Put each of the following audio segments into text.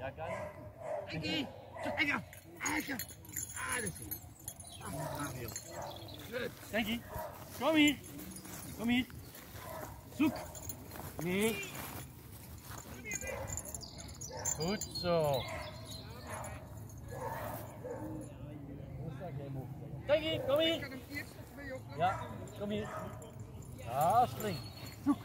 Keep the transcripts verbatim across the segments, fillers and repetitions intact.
Ja, kijk. Tenkie! Tenkie! Tenkie! Ah, dat is goed. Ah, joh. Goed. Tenkie, kom hier. Kom hier. Zoek. Nee. Goed zo. Tenkie, kom hier. Ja, kom hier. Ja, spring. Zoek.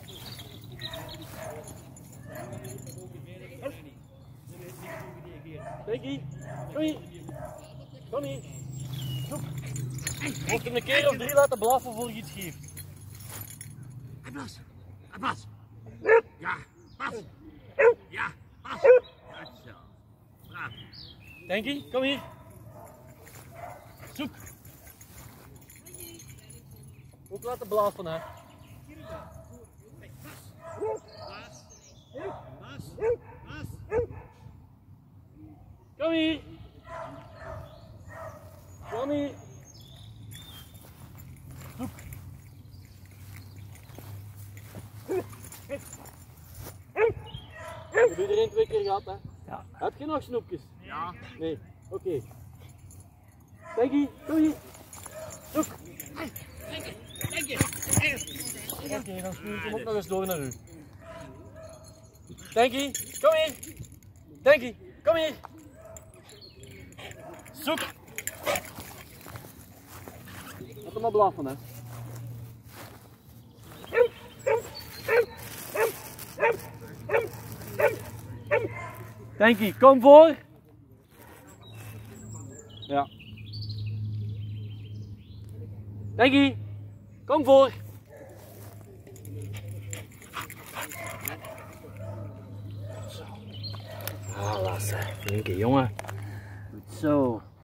Tenkie, kom hier. Kom hier. Zoek. Je moet hem een keer of drie laten blaffen voor je iets geeft. Hij blas. Hij blas. Ja, pas. Ja, pas. Dat zo. Braaf. Tenkie, kom hier. Zoek. Ook laten blaffen, hè. Kom hier. Kom hier. Zoek. Heb je er één twee keer gehad, hè? Ja. Heb je nog snoepjes? Ja. Nee. Oké. Okay. Tenkie, kom hier. Zoek. Tenkie! Oké, okay, dan stuur ik hem ook nog eens door naar u. Tenkie, kom hier. Tenkie, kom hier. Zoek. Laat hem maar blaffen, hè. Tenkie, kom voor. Ja. Tenkie, kom voor. Zo. Ah, laatste. Flinke jongen. Goed zo.